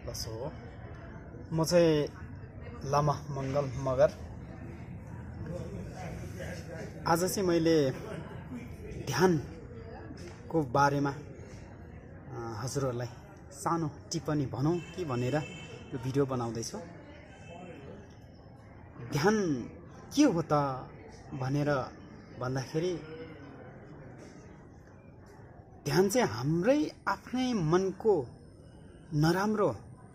Plus हो। म चाहिँ लामा मङ्गल मगर। आज चाहिँ मैले ध्यानको बारेमा हजुरहरूलाई सानो टिप्पणी भनौँ कि भनेर यो भिडियो बनाउँदैछु। ध्यान के हो त भनेर भन्दाखेरि ध्यान चाहिँ हाम्रै आफ्नै मनको नराम्रो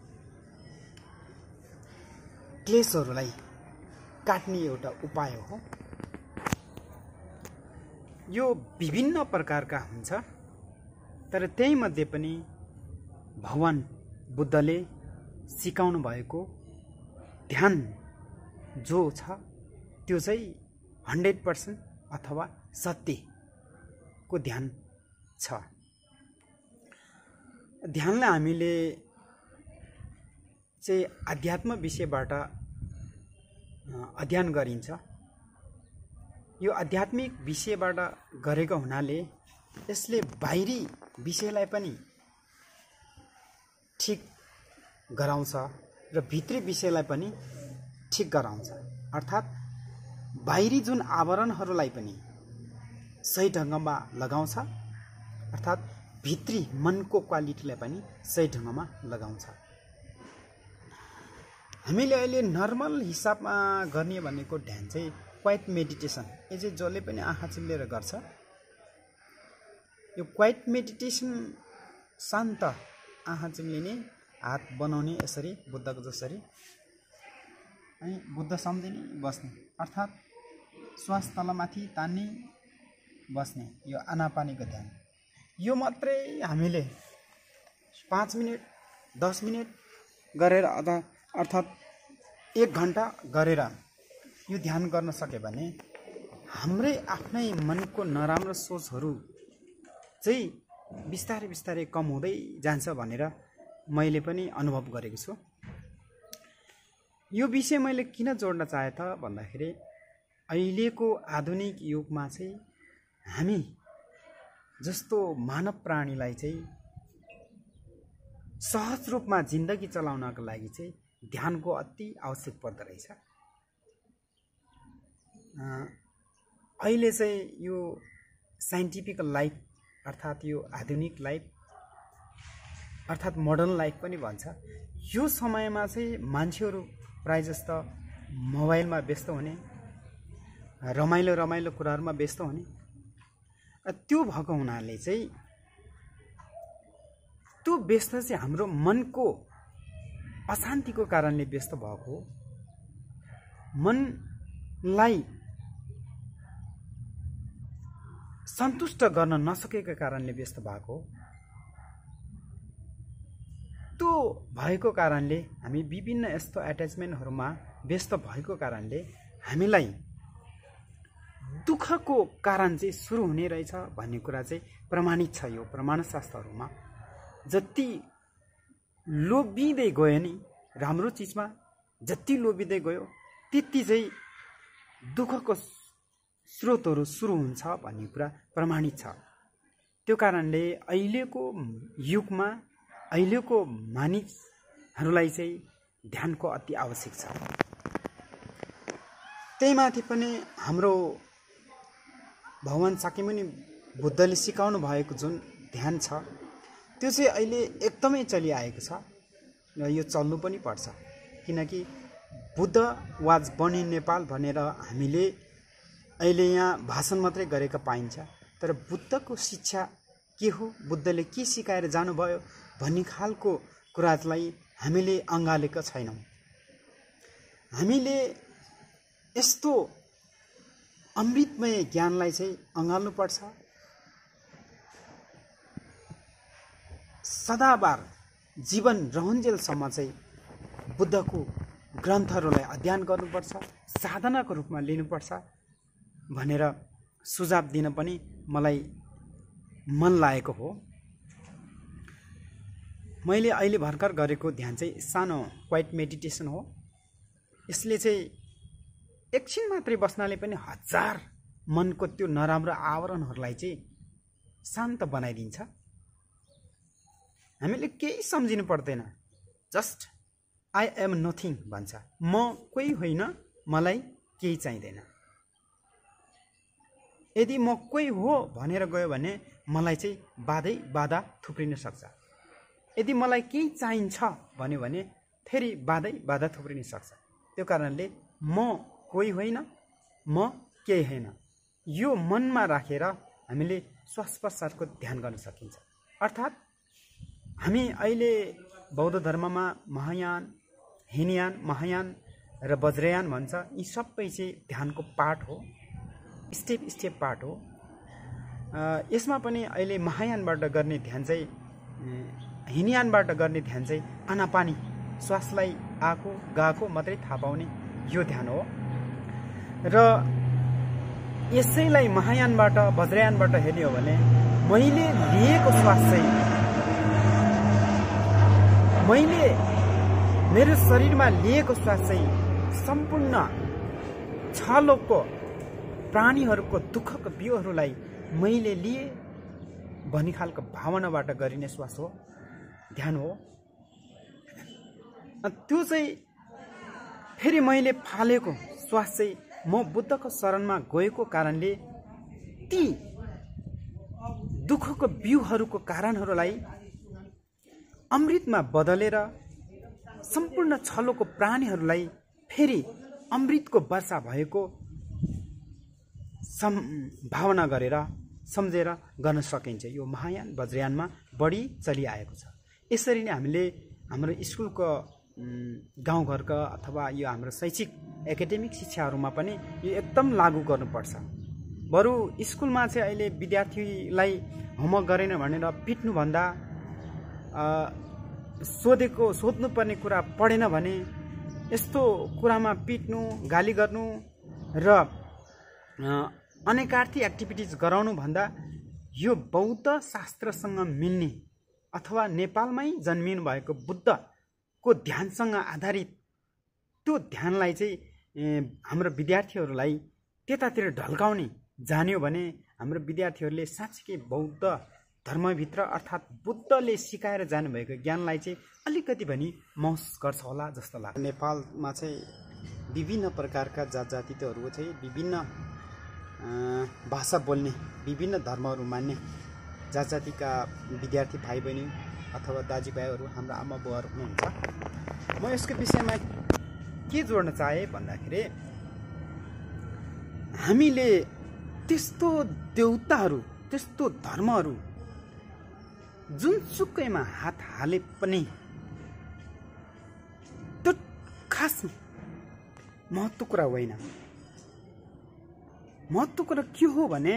क्लेशहरूलाई काट्ने एउटा उपाय हो। यो विभिन्न प्रकारका हुन्छ, तर त्यही मध्ये पनि भगवान बुद्धले सिकाउनु भएको ध्यान जो छ त्यो चाहिँ 100% अथवा सत्यको ध्यान छ। ध्यानलाई हामीले चाहिँ आध्यात्म विषयबाट अध्ययन गरिन्छ। यो आध्यात्मिक विषयबाट गरेको हुनाले यसले बाहिरी विषयलाई पनि ठीक गराउँछ र भित्री विषयलाई पनि ठीक गराउँछ। अर्थात् बाहिरी जुन आवरणहरूलाई पनि सही ढङ्गमा लगाउँछ, अर्थात् भित्री मनको क्वालिटीलाई पनि सही ढङ्गमा लगाउँछ। हामीले अहिले नर्मल हिसाबमा गर्ने भनेको ध्यान चाहिँ क्वाइट मेडिटेसन। यो चाहिँ जसले पनि आँखा चिम्लेर गर्छ। यो क्वाइट मेडिटेसन शान्त आँखा चिम्लिने, हात बनाउने यसरी बुद्धको जसरी, अनि बुद्ध सम्झिने बस्ने, अर्थात् श्वास तलमाथि तान्ने बस्ने, यो आनापानीको ध्यान। यो मात्रै हामीले 5 मिनट 10 मिनट गरेर अर्थात् 1 घण्टा गरेर यो ध्यान गर्न सक्यो भने हाम्रै आफ्नै मनको नराम्रो सोचहरू चाहिँ बिस्तारै बिस्तारै कम हुँदै जान्छ भनेर मैले पनि अनुभव गरेको छु। यो विषय मैले किन जोड्न चाहे त भन्दाखेरि अहिलेको आधुनिक युगमा चाहिँ हामी जस्तो मानव प्राणीलाई चाहिँ सहज रूपमा जिन्दगी चलाउनको लागि चाहिँ ध्यानको अति आवश्यक पर्दो रहेछ। अहिले चाहिँ यो साइन्टिफिक लाइफ अर्थात् यो आधुनिक लाइफ अर्थात् मोडर्न लाइफ पनि भन्छ। यो समयमा चाहिँ मान्छेहरू प्राय जस्तो मोबाइलमा व्यस्त हुने, रमाइलो रमाइलो कुराहरूमा व्यस्त हुने, त्यो भएको हुनाले चाहिँ त्यो व्यस्त चाहिँ हाम्रो मनको अशान्तिको कारणले व्यस्त भएको हो। मनलाई सन्तुष्ट गर्न नसकेको कारणले व्यस्त भएको हो। त्यो भएको कारणले हामी विभिन्न यस्तो एट्याचमेन्टहरूमा व्यस्त भएको कारणले हामीलाई दुःखको कारण चाहिँ सुरु हुने रहेछ भन्ने कुरा चाहिँ प्रमाणित छ। यो प्रमाणशास्त्रहरूमा जति लोभिँदै गयो नि राम्रो चिजमा, जति लोभिँदै गयो त्यति चाहिँ दुःखको स्रोतहरू सुरु हुन्छ भन्ने कुरा प्रमाणित छ। त्यो कारणले अहिलेको युगमा अहिलेको मानिसहरूलाई चाहिँ ध्यानको अति आवश्यक छ। त्यही माथि पनि हाम्रो भगवान शाक्यमुनि बुद्धले सिकाउनु भएको जुन ध्यान छ त्यो चाहिँ अहिले एकदमै चलिआएको छ र यो चल्नु पनि पर्छ। किनकि Buddha was born in Nepal भनेर हामीले अहिले यहाँ भाषण मात्रै गरेको पाइन्छ, तर बुद्धको शिक्षा के हो, बुद्धले के सिकाएर जानुभयो भन्ने खालको कुरालाई हामीले अँगालेका छैनौँ। हामीले यस्तो अमृतमय ज्ञानलाई चाहिँ अँगाल्नुपर्छ। सदाबार जीवन रहन्जेलसम्म चाहिँ बुद्धको ग्रन्थहरूलाई अध्ययन गर्नुपर्छ, साधनाको रूपमा लिनुपर्छ भनेर सुझाव दिन पनि मलाई मन लागेको हो। मैले अहिले भर्खर गरेको ध्यान चाहिँ सानो क्वाइट मेडिटेसन हो। यसले चाहिँ एकछिन मात्रै बस्नाले पनि 1000 मनको त्यो नराम्रो आवरणहरूलाई चाहिँ शान्त बनाइदिन्छ। हामीले केही सम्झिनु पर्दैन, जस्ट आई एम नथिङ भन्छ, म कोही होइन, मलाई केही चाहिँदैन। यदि म कोही हो भनेर गयो भने मलाई चाहिँ बाधा थुप्रिन सक्छ। यदि मलाई केही चाहिन्छ भन्यो भने फेरि बाधा थुप्रिन सक्छ। त्यो कारणले म कोही होइन, म केही होइन, यो मनमा राखेर हामीले श्वास प्रश्वासको ध्यान गर्न सकिन्छ। अर्थात् हामी अहिले बौद्ध धर्ममा महायान, हीनयान, महायान र वज्रयान भन्छ। यी सबै चाहिँ ध्यानको पार्ट हो, स्टेप पार्ट हो। यसमा पनि अहिले महायानबाट गर्ने ध्यान चाहिँ, हीनयानबाट गर्ने ध्यान चाहिँ आनापानी, श्वासलाई आएको गएको मात्रै थाहा पाउने यो ध्यान हो। र यसैलाई महायानबाट वज्रयानबाट हेर्ने हो भने मैले लिएको श्वास चाहिँ, मैले मेरो शरीरमा लिएको श्वास चाहिँ सम्पूर्ण छलोकको प्राणीहरूको दुःखको बिउहरूलाई मैले लिए भन्ने खालको भावनाबाट गरिने श्वास हो, ध्यान हो। त्यो चाहिँ फेरि मैले फालेको श्वास चाहिँ म बुद्धको शरणमा गएको कारणले ती दुःखको बिउहरूको कारणहरूलाई अमृतमा बदलेर सम्पूर्ण छलोको प्राणीहरूलाई फेरि अमृतको वर्षा भएको भावना गरेर सम्झेर गर्न सकिन्छ। यो महायान वज्रयानमा बढी चलिआएको छ। यसरी नै हामीले हाम्रो स्कुलको गाउँघरका अथवा यो हाम्रो शैक्षिक एकाडेमिक शिक्षाहरूमा पनि यो एकदम लागू गर्नुपर्छ। बरु स्कुलमा चाहिँ अहिले विद्यार्थीलाई होमवर्क गरेन भनेर पिट्नुभन्दा सोध्नुपर्ने कुरा पढेन भने यस्तो कुरामा पिट्नु, गाली गर्नु र अनेकार्थी एक्टिभिटिज गराउनु भन्दा यो बौद्ध शास्त्रसँग मिल्ने अथवा नेपालमै जन्मिनु भएको बुद्धको ध्यानसँग आधारित त्यो ध्यानलाई चाहिँ हाम्रो विद्यार्थीहरूलाई त्यतातिर ढल्काउने जान्यो भने हाम्रो विद्यार्थीहरूले साँच्चै बौद्ध धर्मभित्र अर्थात् बुद्धले सिकाएर जानुभएको ज्ञानलाई चाहिँ अलिकति भनी महसुस गर्छ होला जस्तो लाग्छ। नेपालमा चाहिँ विभिन्न प्रकारका जात जातिहरू चाहिँ विभिन्न भाषा बोल्ने, विभिन्न धर्महरू मान्ने जात जातिका विद्यार्थी भाइ बहिनी अथवा दाजुभाइहरू हाम्रा आमा बुवाहरू हुनुहुन्छ। म यसको विषयमा के जोड्न चाहे भन्दाखेरि हामीले त्यस्तो देवताहरू, त्यस्तो धर्महरू जुनसुकैमा हात हाले पनि त्यो खास महत्त्व कुरा होइन। महत्त्व कुरा के हो भने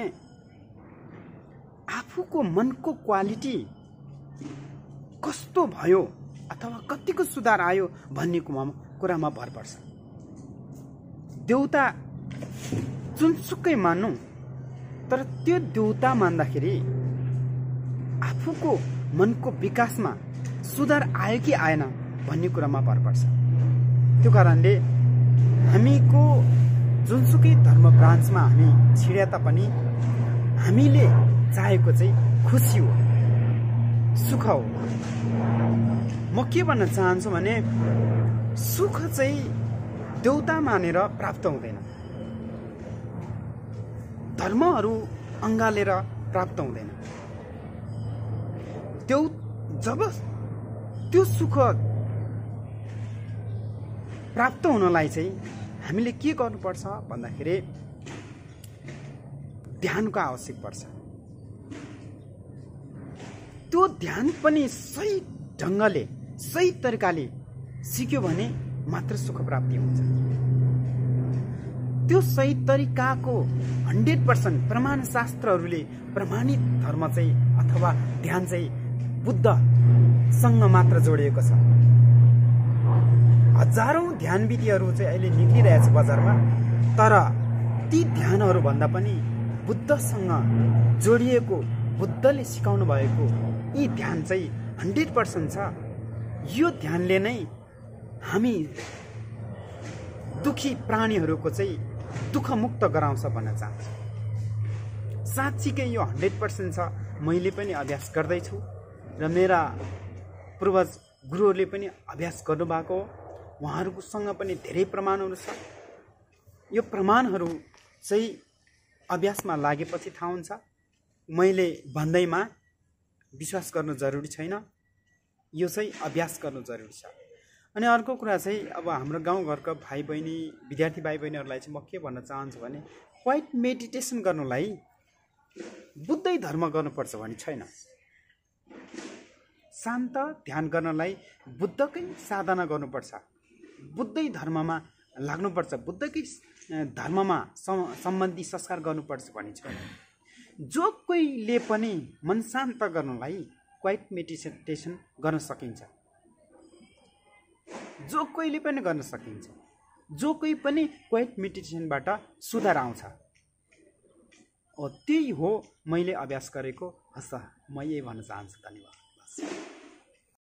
आफूको मनको क्वालिटी कस्तो भयो अथवा कतिको सुधार आयो भन्ने कुरामा भर पर्छ। देउता जुनसुकै मान्नु, तर त्यो देउता मान्दाखेरि आफूको मनको विकासमा सुधार आयो कि आएन भन्ने कुरामा भर पर्छ। त्यो कारणले हामीको जुनसुकै धर्म ब्रान्चमा हामी छिडे तापनि हामीले चाहेको चाहिँ खुसी हो, सुख हो। म के भन्न चाहन्छु भने सुख चाहिँ देउता मानेर प्राप्त हुँदैन, धर्महरू अँगालेर प्राप्त हुँदैन। जब त्यो सुख प्राप्त हुनलाई चाहिँ हामीले के गर्नुपर्छ भन्दाखेरि ध्यानको आवश्यक पर्छ। त्यो ध्यान पनि सही ढङ्गले, सही तरिकाले सिक्यो भने मात्र सुख प्राप्ति हुन्छ। त्यो सही तरिकाको 100% प्रमाण शास्त्रहरूले प्रमाणित धर्म चाहिँ अथवा ध्यान चाहिँ बुद्धसँग मात्र जोडिएको छ। हजारौं ध्यान विधिहरू चाहिँ अहिले निक्लिरहेछ बजारमा, तर ती ध्यानहरू भन्दा पनि बुद्धसँग जोडिएको, बुद्धले सिकाउनु भएको यी ध्यान चाहिँ 100% छ। यो ध्यानले नै हामी दुखी प्राणीहरूको चाहिँ दुःख मुक्त गराउँछ भन्न चाहन्छु। साँच्चीकै यो 100% छ। मैले पनि अभ्यास गर्दैछु र मेरा पूर्वज गुरुहरूले पनि अभ्यास गर्नुभएको हो, उहाँहरूसँग पनि धेरै प्रमाणहरू छ। यो प्रमाणहरू चाहिँ अभ्यासमा लागेपछि थाहा हुन्छ। मैले भन्दैमा विश्वास गर्नु जरुरी छैन, यो चाहिँ अभ्यास गर्नु जरुरी छ। अनि अर्को कुरा चाहिँ अब हाम्रो गाउँघरका भाइ बहिनी विद्यार्थी भाइ बहिनीहरूलाई चाहिँ म के भन्न चाहन्छु भने क्वाइट मेडिटेसन गर्नुलाई बुद्धै धर्म गर्नुपर्छ भन्ने छैन। शान्त ध्यान गर्नलाई बुद्धकै साधना गर्नुपर्छ, बुद्धै धर्ममा लाग्नुपर्छ, बुद्धकै धर्ममा सम्बन्धी संस्कार गर्नुपर्छ भन्ने छैन। जो कोहीले पनि मन शान्त गर्नलाई क्वाइट मेडिटेसन गर्न सकिन्छ, जो कोहीले पनि गर्न सकिन्छ, जो कोही पनि क्वाइट मेडिटेसनबाट सुधार आउँछ। त्यही हो मैले अभ्यास गरेको। हस्, म यही भन्न चाहन्छु। धन्यवाद।